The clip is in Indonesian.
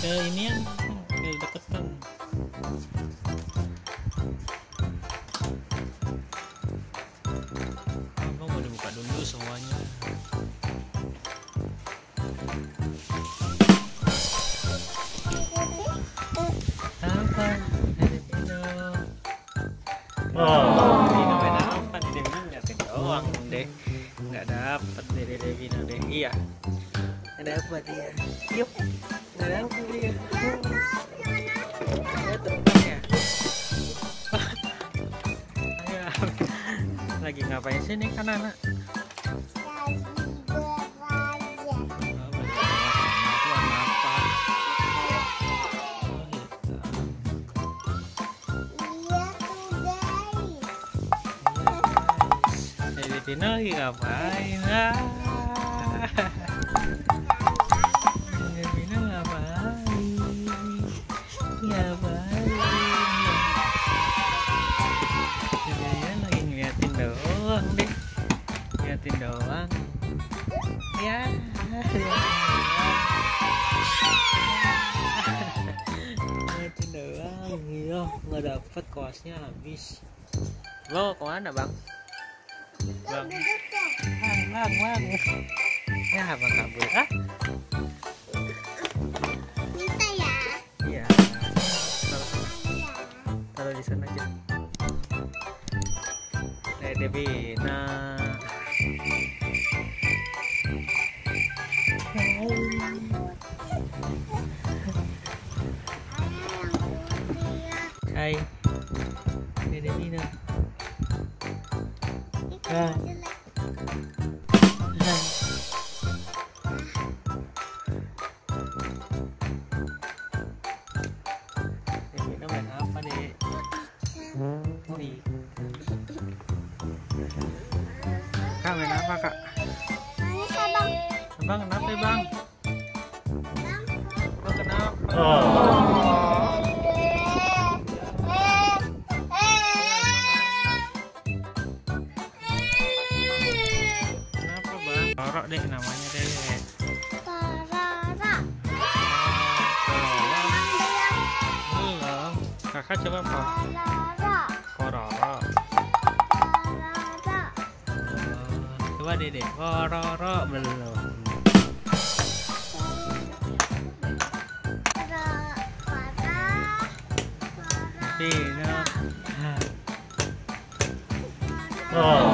ini yang deket kan. Abang mau dibuka dulu semuanya. Apa? Dari Vino. Vino beda apa? Dari Vino liatin doang deh. Nggak dapet dari Vino deh. Iya. Nggak dapet dia. Yuk. Nggak dapet dia. Ya terbang ya. Ayo. Lagi ngapain sih nih kan anak? Vino lagi ngapain? Vino ngapain? Ngapain? Dia lagi ngeliatin doang deh, ngeliatin doang. Ya, ngeliatin doang. Iya, nggak dapet kuasnya habis. Lo kemana bang? Bang, ya abang kabur Minta ya. Iya, taruh di sana aja. Devina. Hai, Devina. Hai. Devina main apa deh? Oi. Kak main apa kak? Bisa bang. Abang kenapa ya bang? Abang kenapa? Kenapa bang? Rorok deh namanya deh. Tarara. Belum. Kakak coba apa? Tarara. Kororo. Tarara. Coba deh. Kororo belum. Vino.